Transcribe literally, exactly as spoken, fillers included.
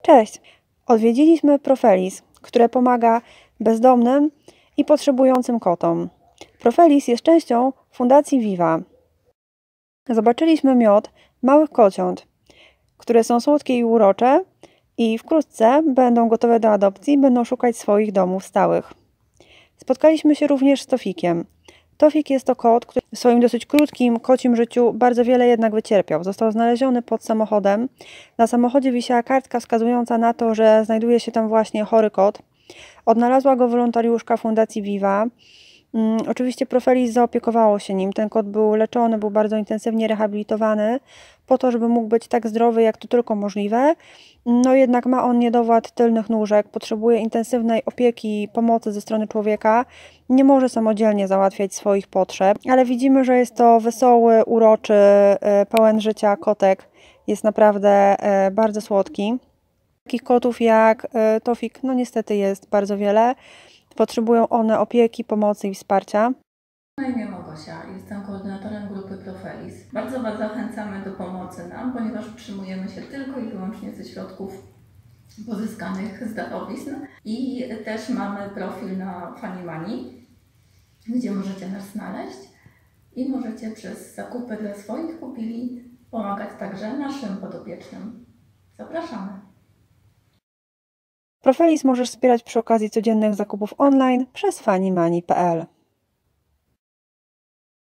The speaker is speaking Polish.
Cześć! Odwiedziliśmy Profelis, które pomaga bezdomnym i potrzebującym kotom. Profelis jest częścią Fundacji Viva. Zobaczyliśmy miod małych kociąt, które są słodkie i urocze i wkrótce będą gotowe do adopcji, będą szukać swoich domów stałych. Spotkaliśmy się również z Tofikiem. Tofik jest to kot, który w swoim dosyć krótkim kocim życiu bardzo wiele jednak wycierpiał. Został znaleziony pod samochodem. Na samochodzie wisiała kartka wskazująca na to, że znajduje się tam właśnie chory kot. Odnalazła go wolontariuszka Fundacji Viva. Um, oczywiście Profelis zaopiekowało się nim. Ten kot był leczony, był bardzo intensywnie rehabilitowany po to, żeby mógł być tak zdrowy, jak to tylko możliwe. No jednak ma on niedowład tylnych nóżek, potrzebuje intensywnej opieki i pomocy ze strony człowieka. Nie może samodzielnie załatwiać swoich potrzeb, ale widzimy, że jest to wesoły, uroczy, pełen życia kotek. Jest naprawdę bardzo słodki. Takich kotów jak Tofik, no niestety jest bardzo wiele. Potrzebują one opieki, pomocy i wsparcia. Na imię Małgosia, jestem koordynatorem grupy Profelis. Bardzo Was zachęcamy do pomocy nam, ponieważ przyjmujemy się tylko i wyłącznie ze środków pozyskanych z darowizn i też mamy profil na Funimani, gdzie możecie nas znaleźć i możecie przez zakupy dla swoich pupili pomagać także naszym podopiecznym. Zapraszamy! Profelis możesz wspierać przy okazji codziennych zakupów online przez funimani kropka p l.